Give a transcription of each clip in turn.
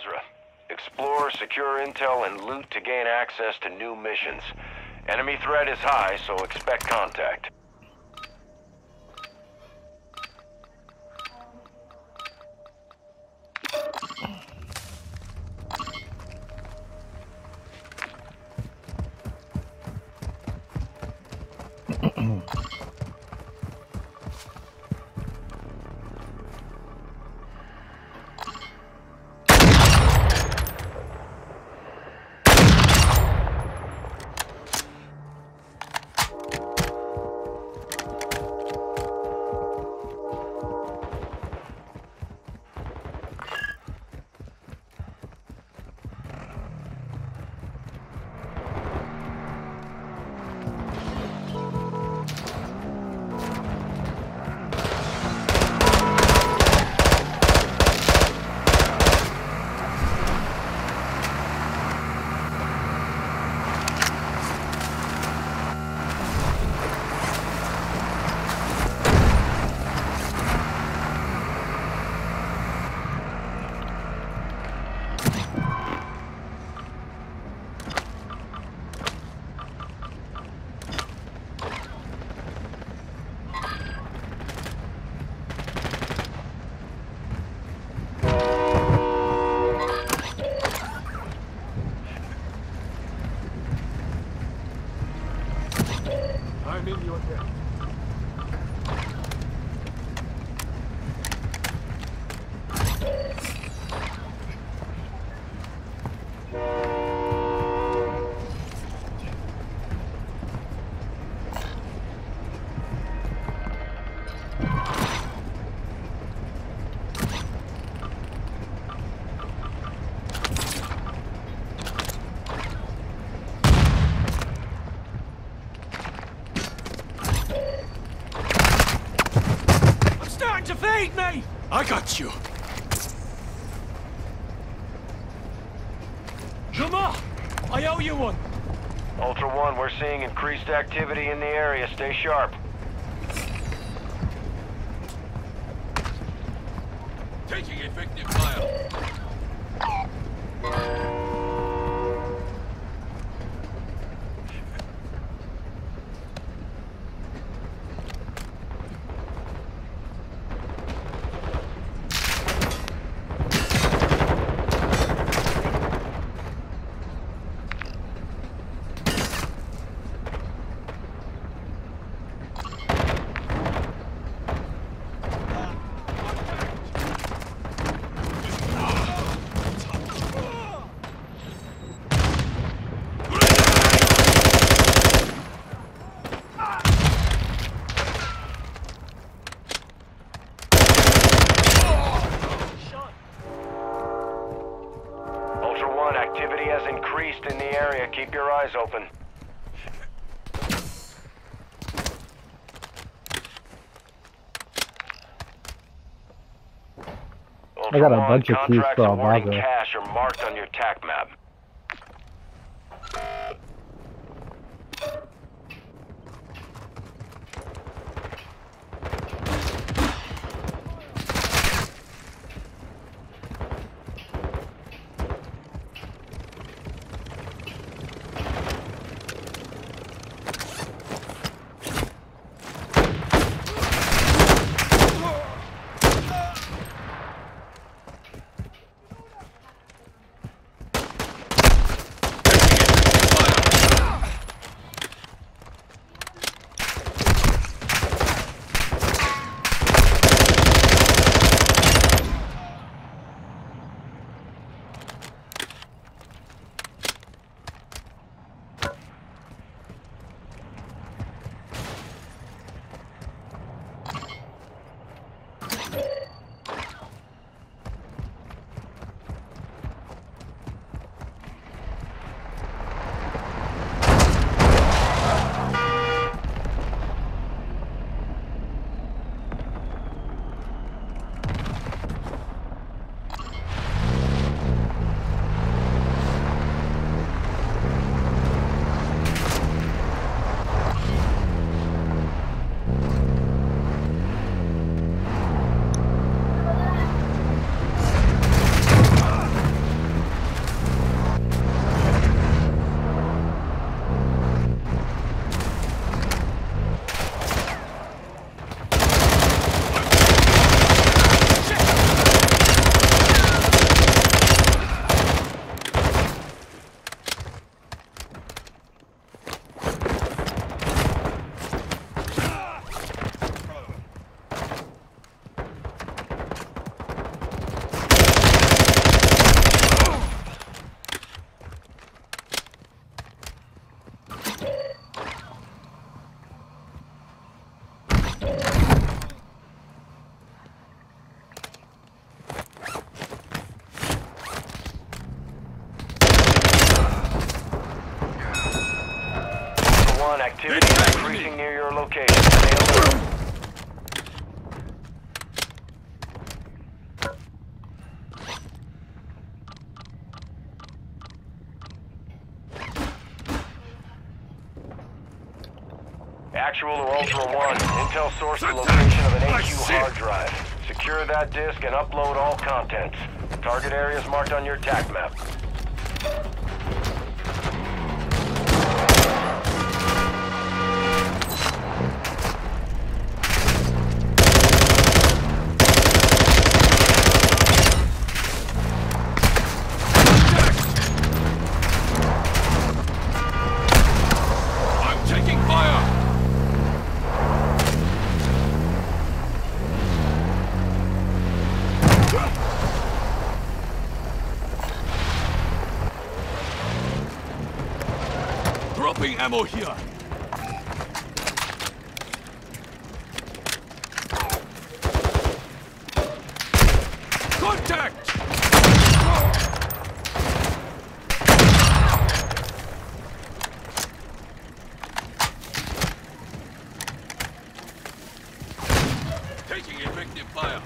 Basra. Explore, secure intel, and loot to gain access to new missions. Enemy threat is high, so expect contact. I'm in your debt. To feed me! I got you. Lamar, I owe you one. Ultra One, we're seeing increased activity in the area. Stay sharp. Taking effective fire. Activity has increased in the area. Keep your eyes open. I got a bunch of keys contracts for awarding Basra. cash are marked on your TAC map. Activity is increasing near your location. Stay alert. Actual to Ultra One, intel sourced the location of an AQ hard drive. Secure that disk and upload all contents. Target areas marked on your TAC map. I'm taking fire! Dropping ammo here! Contact! Taking effective fire!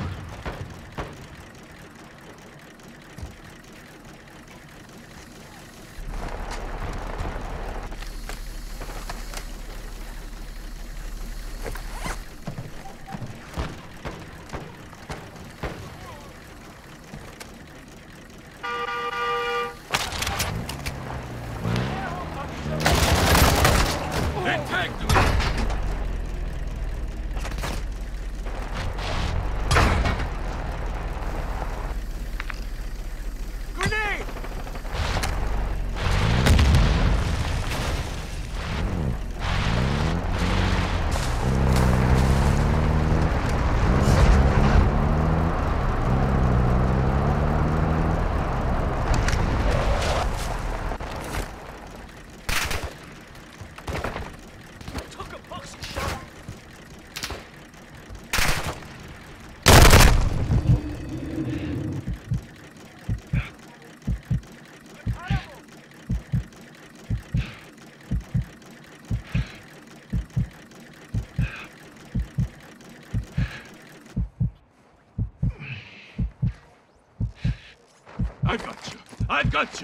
I've got you. I've got you.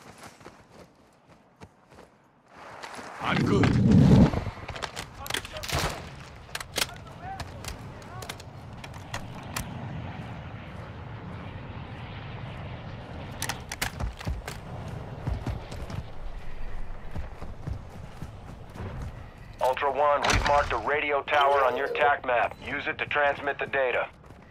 I'm good. Ultra One, we've marked a radio tower on your TAC map. Use it to transmit the data.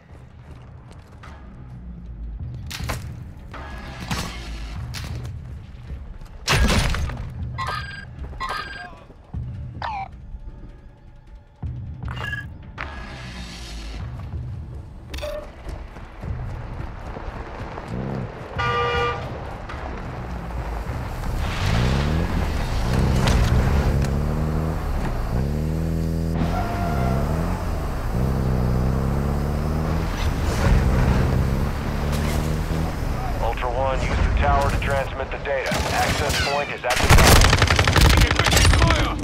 Use the tower to transmit the data. Access point is at the top. Fire!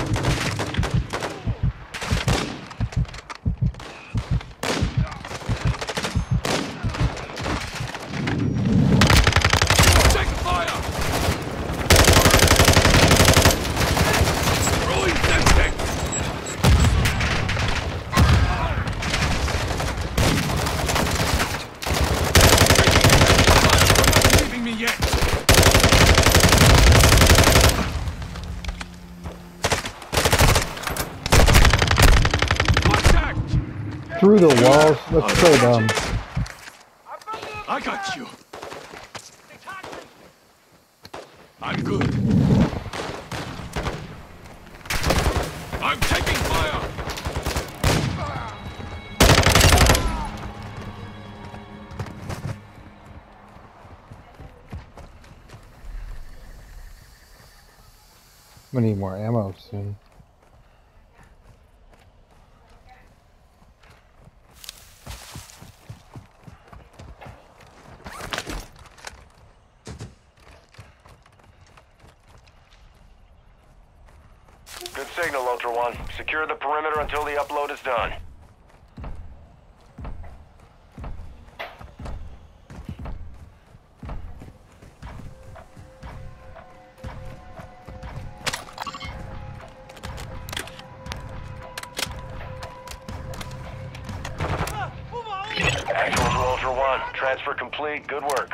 Take fire! Throwing tempting! Leaving me yet! Through the walls. That's so dumb. I got you. I'm good. I'm taking fire. We need more ammo soon. Good signal, Ultra One. Secure the perimeter until the upload is done. Actual to Ultra One. Transfer complete. Good work.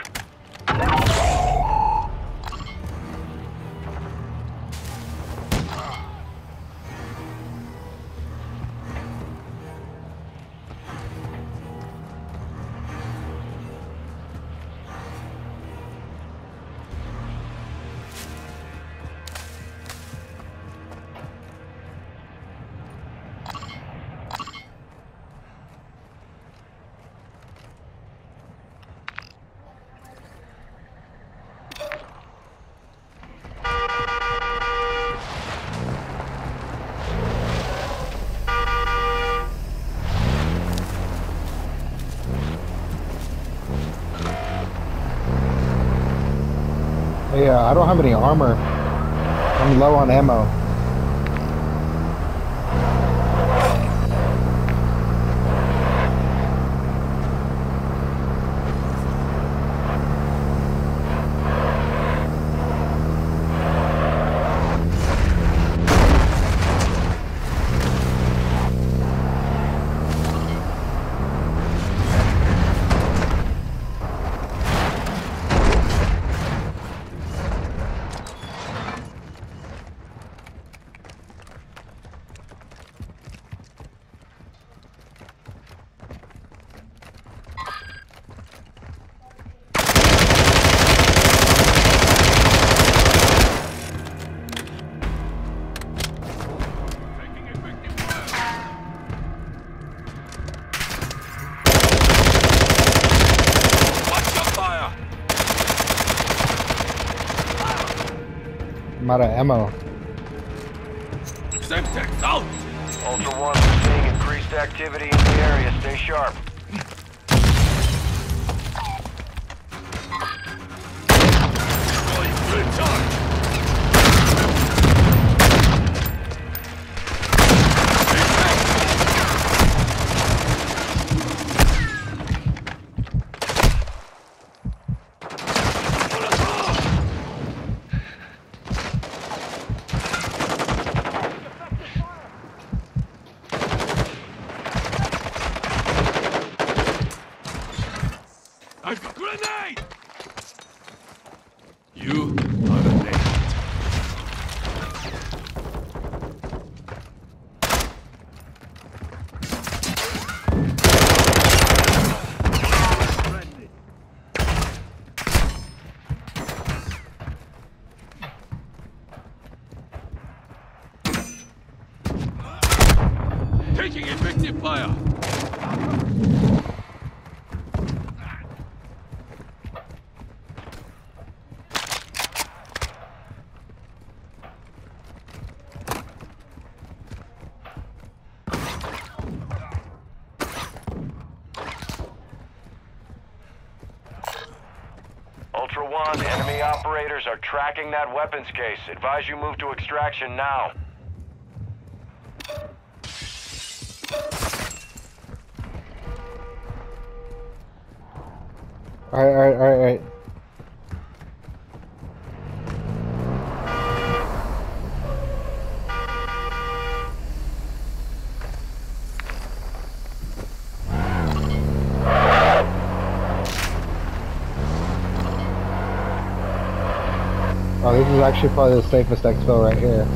Yeah, I don't have any armor. I'm low on ammo. I'm out of ammo. Semtex out! Ultra One, we're seeing increased activity in the area. Stay sharp. Good charge! I've got grenade! You are the next. Taking effective fire! Ultra One, enemy operators are tracking that weapons case. Advise you move to extraction now. Alright. Oh, this is actually probably the safest exfil right here.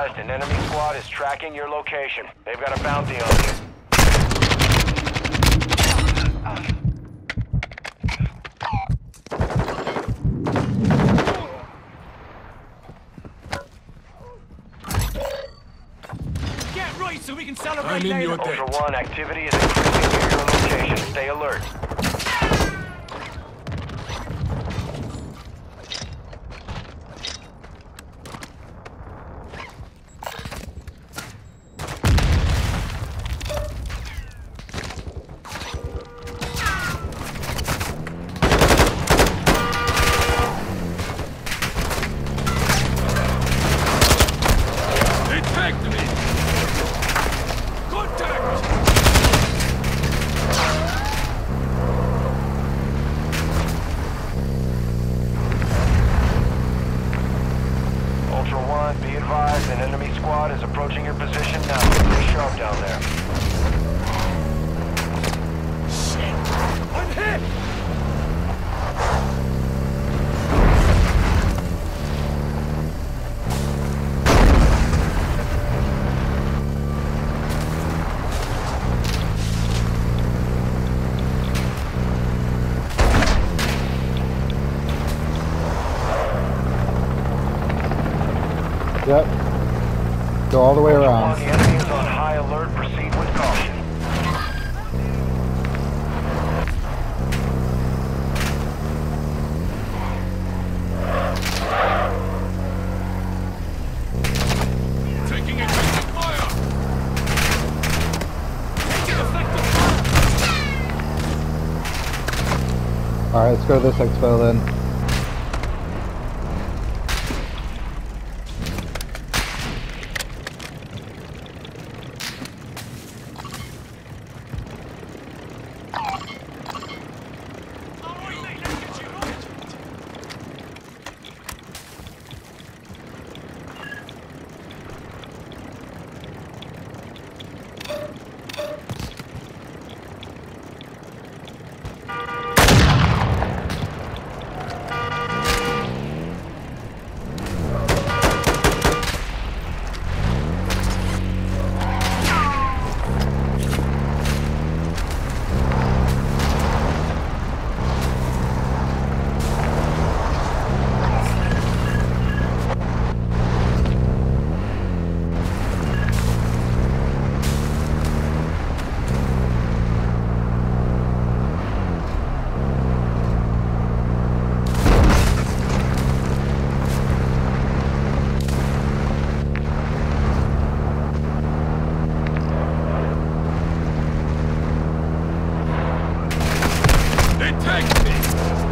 advised, an enemy squad is tracking your location. They've got a bounty on you. Get right so we can celebrate I'm in later. your debt. Ultra One, activity is increasing near your location. Stay alert. They tagged me! Contact! Ultra One, be advised, an enemy squad is approaching your position now. Stay sharp down there. I'm hit! Yep. Go all the way Ultra One, around. the enemy is on high alert. Proceed with caution. Taking effective fire! Taking effective fire! Alright, let's go to this expo then. Alright, mate, let's get you right. They tagged me!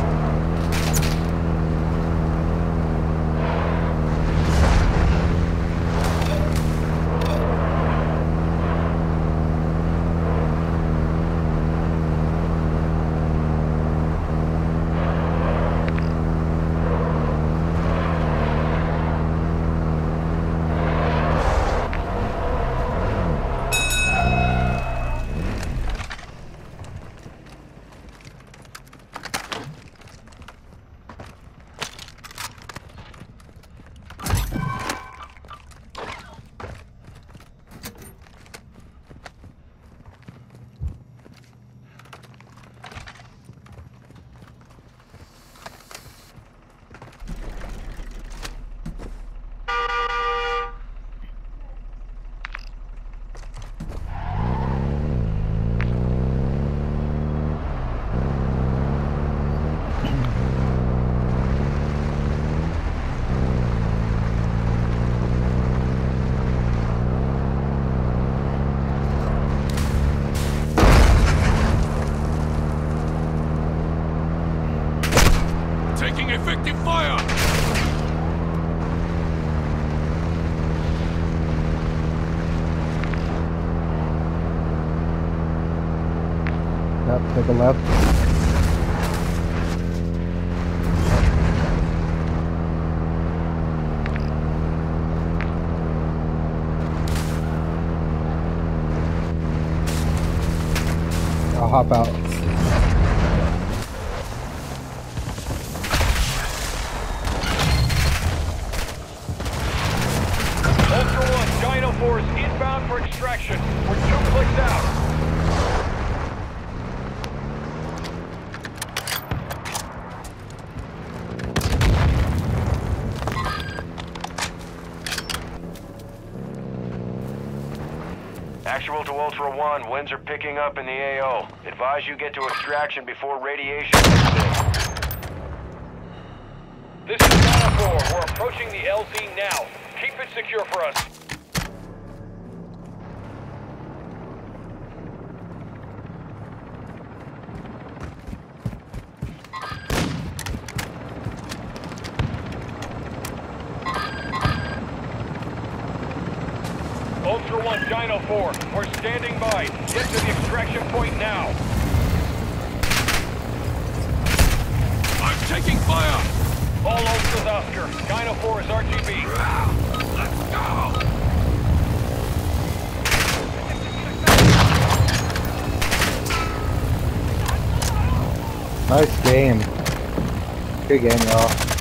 Taking effective fire! Yep, take a left. I'll hop out. Ultra inbound for extraction. We're 2 clicks out. Actual to Ultra One, winds are picking up in the AO. Advise you get to extraction before radiation kicks in. This is Dino 4. We're approaching the LZ now. Keep it secure for us. Ultra One, Dino 4. We're standing by. Get to the extraction point now. I'm taking fire! All Ultras Oscar. Dino 4 is RGB. Let's go! Nice game. Good game, y'all.